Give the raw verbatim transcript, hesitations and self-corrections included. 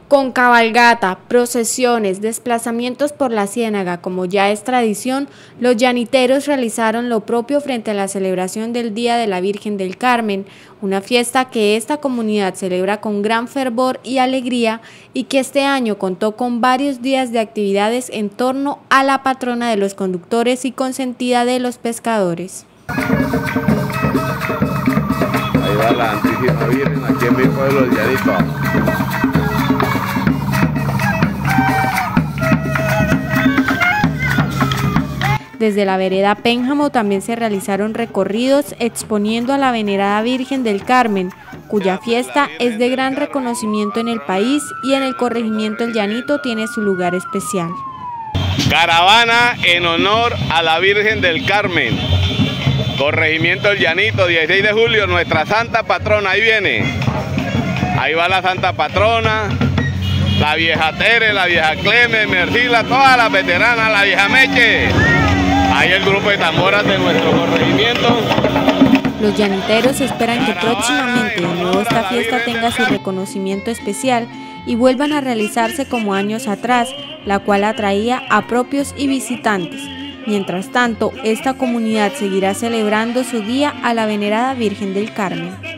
Con cabalgata, procesiones, desplazamientos por la ciénaga, como ya es tradición, los llaniteros realizaron lo propio frente a la celebración del Día de la Virgen del Carmen, una fiesta que esta comunidad celebra con gran fervor y alegría y que este año contó con varios días de actividades en torno a la patrona de los conductores y consentida de los pescadores. Ahí va la Santísima Virgen, aquí en mi pueblo, el Llanito. Desde la vereda Pénjamo también se realizaron recorridos exponiendo a la venerada Virgen del Carmen, cuya fiesta es de gran reconocimiento en el país y en el corregimiento El Llanito tiene su lugar especial. Caravana en honor a la Virgen del Carmen, corregimiento El Llanito, dieciséis de julio, nuestra santa patrona, ahí viene. Ahí va la santa patrona, la vieja Tere, la vieja Cleme, Mercila, todas las veteranas, la vieja Meche. Ahí el grupo de tamboras de nuestro corregimiento. Los llaniteros esperan que próximamente de nuevo esta fiesta tenga su reconocimiento especial y vuelvan a realizarse como años atrás, la cual atraía a propios y visitantes. Mientras tanto, esta comunidad seguirá celebrando su día a la venerada Virgen del Carmen.